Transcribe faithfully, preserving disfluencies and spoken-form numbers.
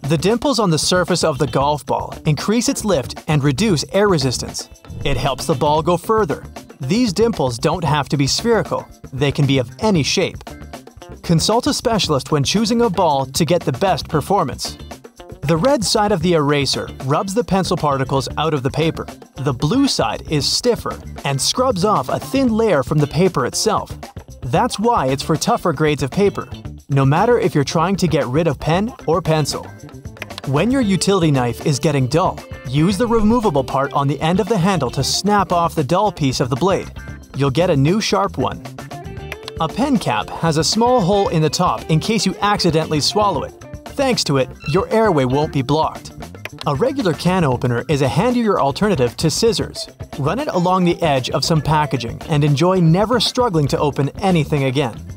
The dimples on the surface of the golf ball increase its lift and reduce air resistance. It helps the ball go further. These dimples don't have to be spherical. They can be of any shape. Consult a specialist when choosing a ball to get the best performance. The red side of the eraser rubs the pencil particles out of the paper. The blue side is stiffer and scrubs off a thin layer from the paper itself. That's why it's for tougher grades of paper, no matter if you're trying to get rid of pen or pencil. When your utility knife is getting dull, use the removable part on the end of the handle to snap off the dull piece of the blade. You'll get a new sharp one. A pen cap has a small hole in the top in case you accidentally swallow it. Thanks to it, your airway won't be blocked. A regular can opener is a handier alternative to scissors. Run it along the edge of some packaging and enjoy never struggling to open anything again.